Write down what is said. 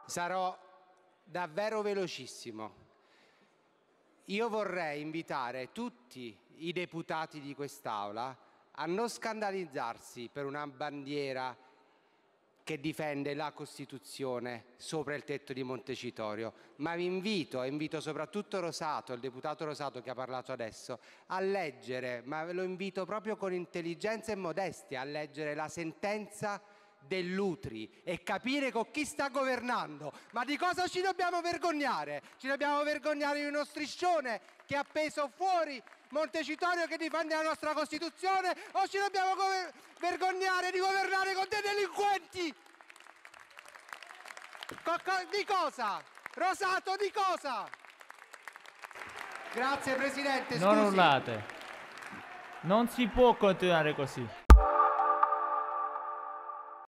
Sarò davvero velocissimo. Io vorrei invitare tutti i deputati di quest'Aula a non scandalizzarsi per una bandiera che difende la Costituzione sopra il tetto di Montecitorio, ma vi invito soprattutto Rosato, il deputato Rosato che ha parlato adesso, a leggere, ma ve lo invito proprio con intelligenza e modestia, a leggere la sentenza dell'Utri e capire con chi sta governando. Ma di cosa ci dobbiamo vergognare? Ci dobbiamo vergognare di uno striscione che ha appeso fuori Montecitorio che difende la nostra Costituzione, o ci dobbiamo vergognare di governare con dei delinquenti? Di cosa? Rosato, di cosa? Grazie Presidente, scusi. Non urlate. Non si può continuare così.